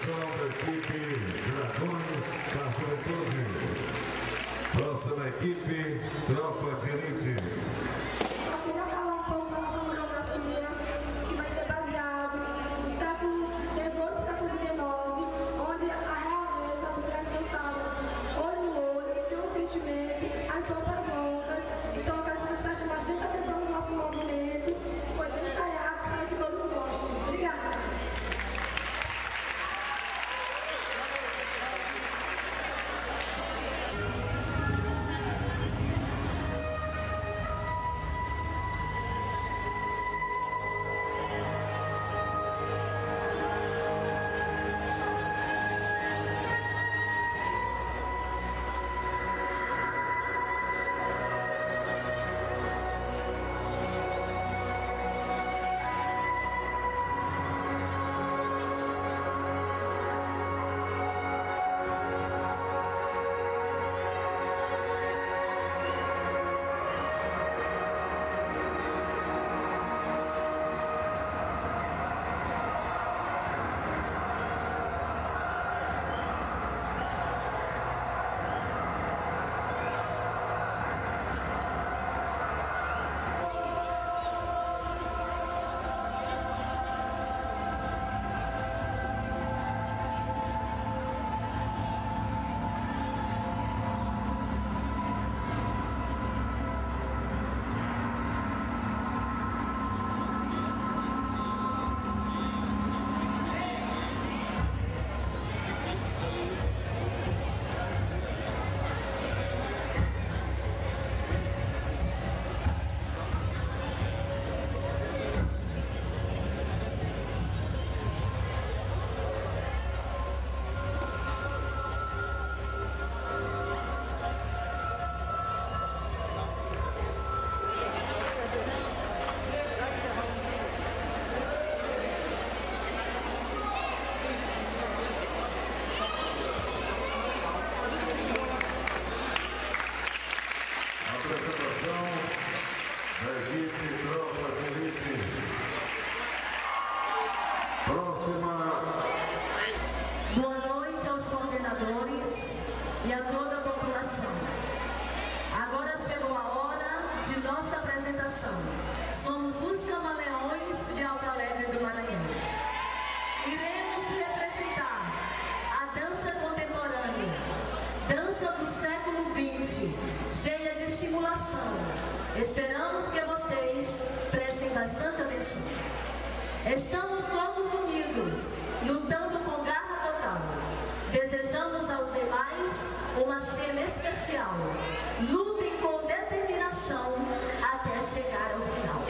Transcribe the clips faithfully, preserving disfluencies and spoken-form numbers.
apresentação da equipe Dragões da Juventude. Próxima equipe, Tropa de Elite. Eu queria falar um pouco da nossa coreografia, que vai ser baseado no século dezoito e século dezenove, onde a realeza, as mulheres dançavam olho no olho, tinham um sentimento, as roupas longas. Então eu quero que vocês prestem bastante atenção nos nossos movimentos. Foi bem ensaiado para que todos gostem. Obrigada. Boa noite aos coordenadores e a toda a população. Agora chegou a hora de nossa apresentação. Somos os Camaleões de Alto Alegre do Maranhão. Iremos representar a dança contemporânea, dança do século vinte, cheia de simulação. Esperamos que vocês prestem bastante atenção. Estamos todos unidos, lutando com garra total. Desejamos aos demais uma cena especial. Lutem com determinação até chegar ao final.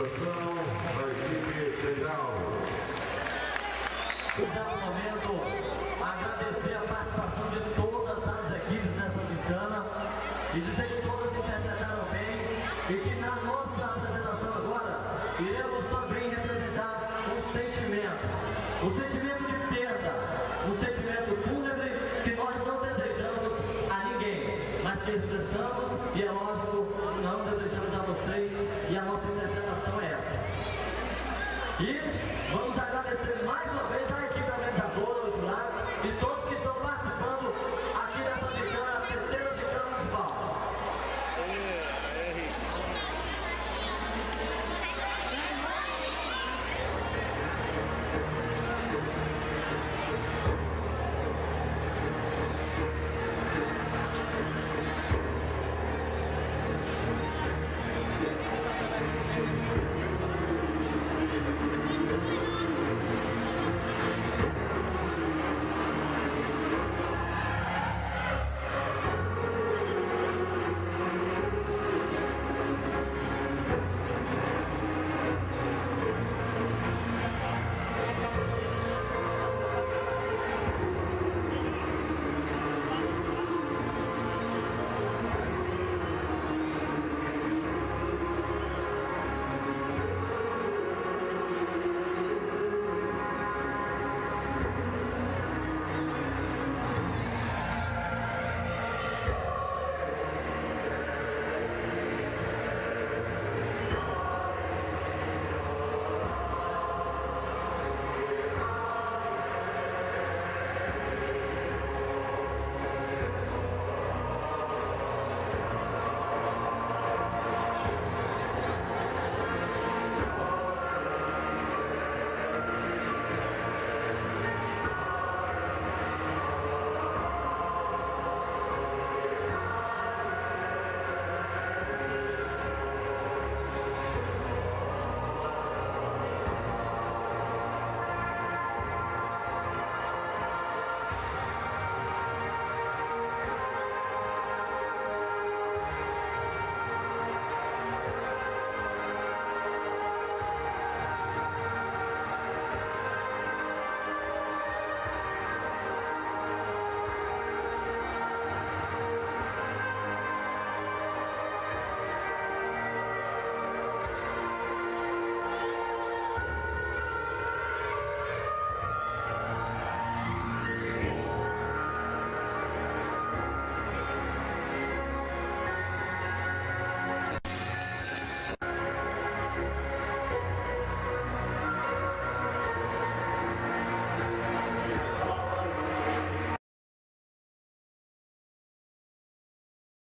apresentação da equipe federal. Exato momento, agradecer a participação de todas as equipes nessa gincana e dizer que todas interpretaram bem e que na nossa apresentação agora iremos também representar um sentimento, um sentimento de perda, um sentimento fúnebre que nós não desejamos a ninguém, mas que expressamos e é lógico, não desejamos a vocês e a nossa interpretação é essa. E vamos agradecer mais uma vez a equipe organizadora, os lados e todos